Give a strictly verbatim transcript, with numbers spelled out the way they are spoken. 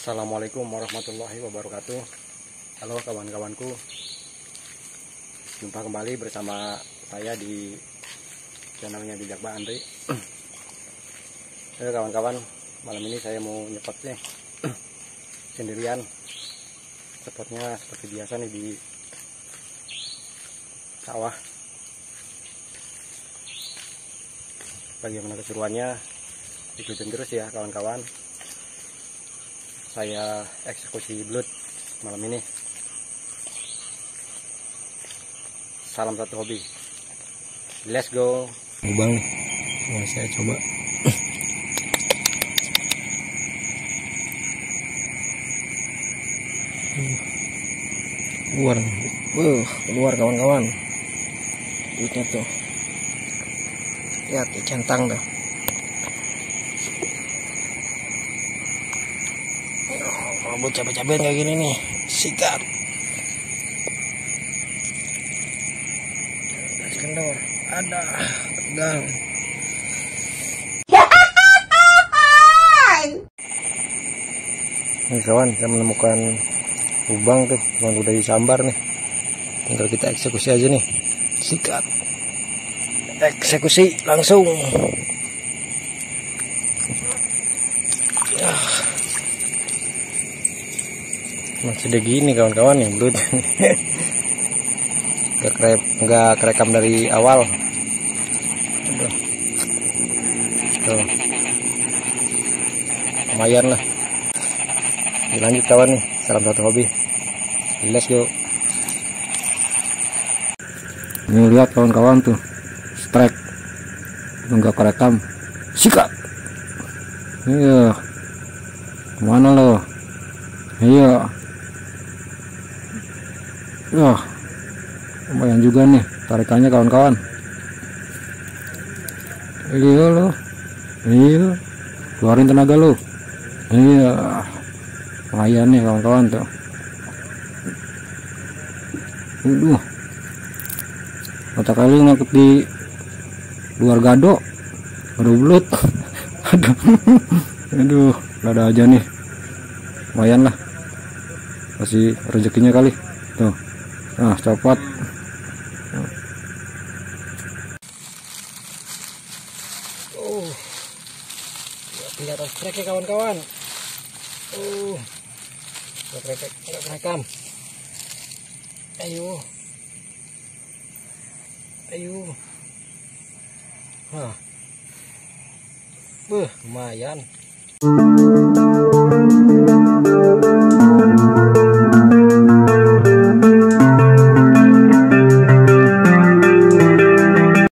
Assalamualaikum warahmatullahi wabarakatuh. Halo kawan-kawanku, jumpa kembali bersama saya di channelnya Bijak Pak Andri. Oke kawan-kawan, malam ini saya mau nyepot nih sendirian. Spotnya seperti biasa nih di sawah. Bagaimana keseruannya, ikutin terus ya kawan-kawan. Saya eksekusi belut malam ini. Salam satu hobi. Let's go. Lubang. Nah, saya coba. Keluar. Uh, keluar kawan-kawan. Duitnya tuh. Lihat, centang dah. Kalau buat cabai-cabai kayak gini nih, sikat. Kendor, ada, tegang. Nih kawan, saya menemukan lubang tuh, lubang udah disambar nih. Tinggal kita eksekusi aja nih, sikat. Eksekusi langsung. Ya. Masih ada gini kawan-kawan nih belut. Gak kerep, nggak kerekam dari awal. Aduh. Tuh. Lumayan lah. Dilanjut kawan nih, salam satu hobi. Let's go. Ini lihat kawan-kawan tuh, strike, nggak kerekam, sikat. Iya, kemana lo? Iya. Wah, lumayan juga nih tarikannya kawan-kawan. Iya lo, iya, keluarin tenaga lo. Iya, lumayan nih kawan-kawan tuh. Aduh, mata kali ngakut di luar gado, aduh belut. Aduh, aduh, ada aja nih. Lumayan lah, masih rezekinya kali tuh. Nah, copot. Oh, kelihatan strike ya kawan-kawan. Oh, nggak kerekam. Ayo, ayo. Hah, beuh, lumayan.